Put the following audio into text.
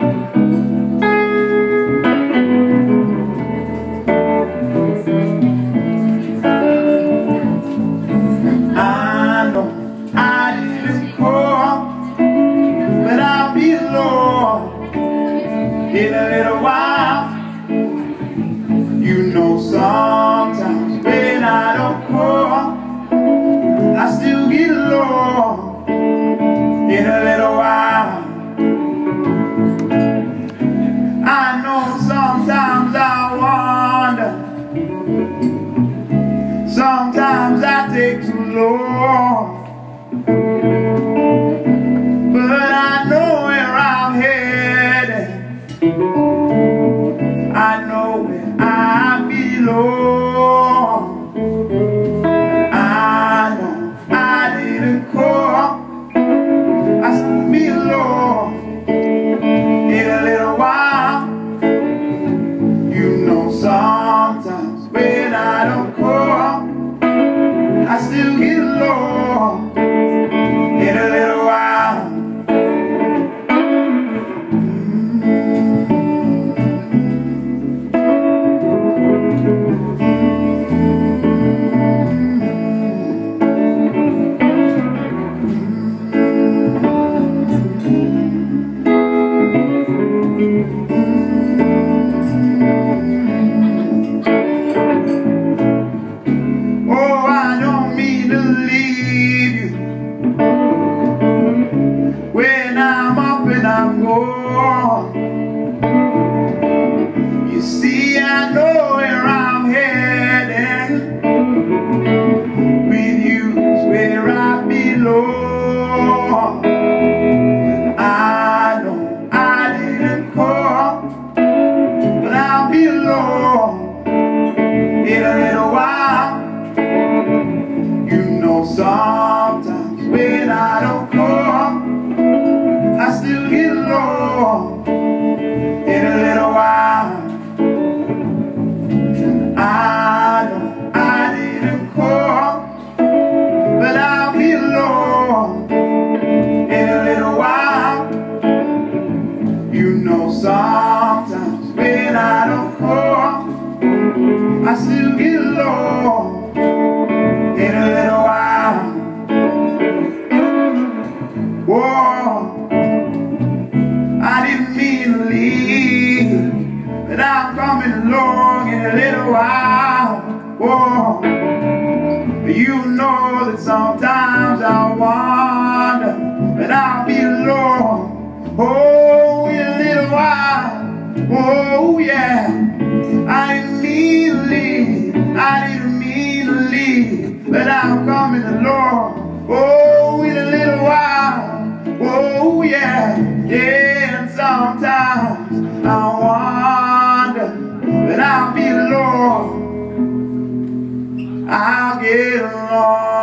In a little while, you know, sometimes when I don't call, I still get along. In a little while, I know sometimes I wonder, sometimes I take too long, but I know where I'm headed. I know where I belong. I know I didn't call, I still belong. In a little while, you know, sometimes when I don't call, I still get along. In a little while, when I'm up and I'm gone, you see, I know where I'm headed. With you is where I belong. I know I didn't call, but I'll belong. In a little while, you know, sometimes when I don't call, I still get along. In a little while, I know I didn't call, but I'll be alone. In a little while, you know, sometimes when I don't call, I still get along. In a little while, whoa, I didn't mean to leave, but I'm coming along. In a little while, whoa, you know that sometimes I wonder, but I'll be alone. Oh, in a little while, oh yeah, I didn't mean to leave, I didn't mean to leave, but I'm coming along. Oh, in a little while, oh yeah, yeah, and sometimes I wonder, but I'll be alone, I'll get along.